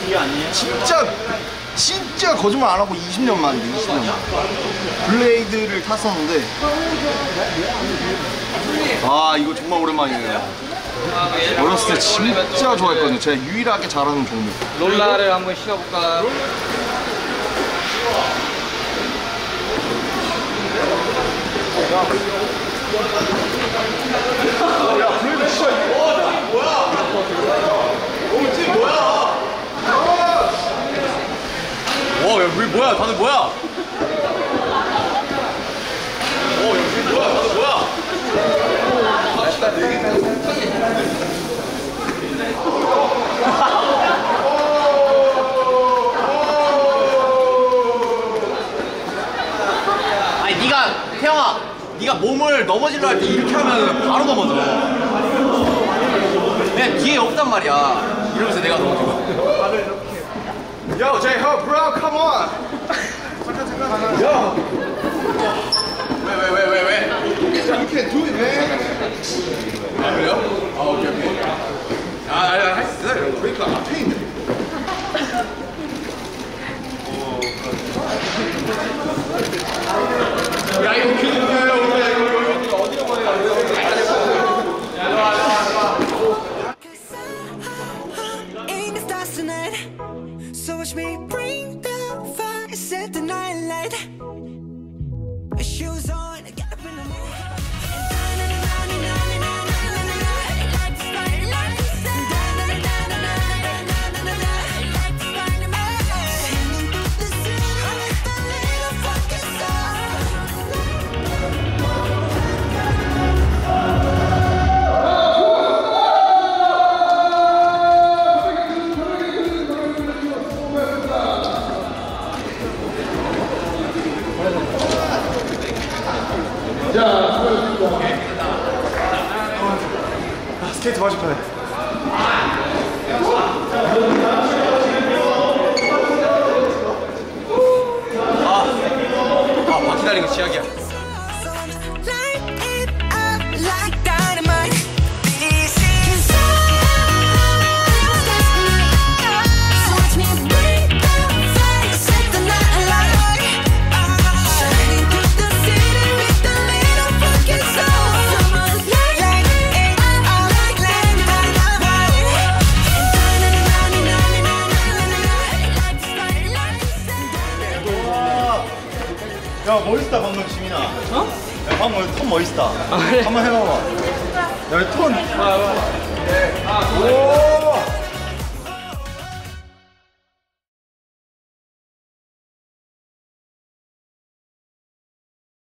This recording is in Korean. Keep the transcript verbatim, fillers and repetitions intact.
진짜 진짜 거짓말 안 하고 이십 년 만에 이십 년 만 블레이드를 탔었는데 아 이거 정말 오랜만이에요. 어렸을 때 진짜 좋아했거든요. 제가 유일하게 잘하는 종목. 롤라를 한번 시켜볼까? 야 블레이드 진짜 뭐야? 어, 팀 뭐야? 와, 야, 우리 뭐야? 다들 뭐야? 어, 야, 우리 뭐야? 다들 뭐야? 아니 네가 태영아, 네가 몸을 넘어지려 할 때 이렇게 하면 바로 넘어져. 그냥 뒤에 없단 말이야. 이러면서 내가 넘어지고. Yo, J-Hope, bro, come on. 잠깐 잠깐. Yo. 왜 왜 왜 왜 왜? You can't do it, man. 아 그래요? 아 오케이 오케이. 아아아 할수 있어요. 브레이크가 앞에 있네. 야 이거 기능이에요. 이거 어디로 보내요? So watch me bring the fire, set the night light. Shoes on, get up in the morning. 스케이트 마실 거네. 아, 아, 바퀴 달린 거 지약이야. 야 멋있다 방금 지민아. 어? 야 방금 톤 멋있다. 아, 그래? 한번 해봐봐. 야 톤. 아, 아. 오.